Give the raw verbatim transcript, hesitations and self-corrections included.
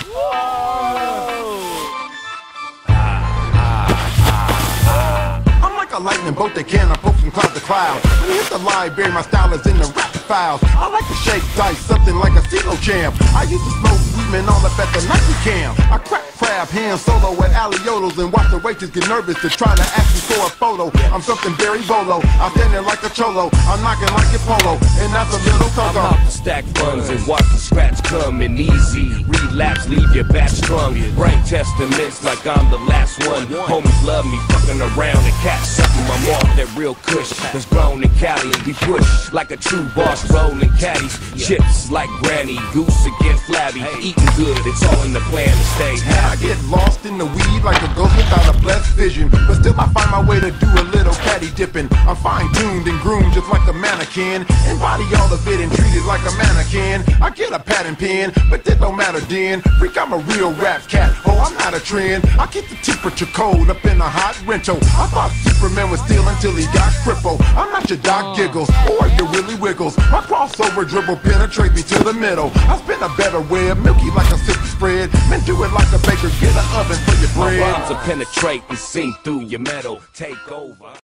I'm like a lightning bolt that can approach from cloud to cloud. When you hit the library, my style is in the rap files. I like to shake dice, something like a CeeLo champ. I used to smoke weed, man, all up at the Nike camp. I crack crab, hand solo at Aliotos and watch the waitress get nervous to try to ask me for a photo. I'm something very bolo. I'm standing like a cholo. I'm knocking like a polo, and that's a little Toto. I'm out to stack funds and watch the scratch coming easy. Relapse, leave your back strung. Brain testaments like I'm the last one. Homies love me, fucking around and catch something. I'm off that real kush that's grown in Cali and be pushed like a true boss, rolling caddies. Chips like Granny, goose against flabby. Eating good, it's all in the plan to stay happy. I get lost in the weed like a ghost without a blessed vision, but still I find my way to do a little caddy dipping. I'm fine-tuned and groomed just like a mannequin, embody all of it and treat it like a mannequin. I get a patent pen, but that don't matter then. Freak, I'm a real rap cat, oh I'm not a trend. I keep the temperature cold up in a hot rental. I thought Superman was steel until he got crippled. I'm not your Doc Giggles or your Willy Wiggles. My crossover dribble penetrate me to the middle. I spin a better web, milky like a silky spread. Man, do it like a baker, get an oven for your bread. My rhymes will penetrate and sing through your metal. Take over.